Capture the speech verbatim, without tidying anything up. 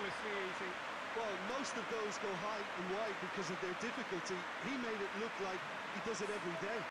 ridiculously easy. Well, most of those go high and wide because of their difficulty. He made it look like he does it every day.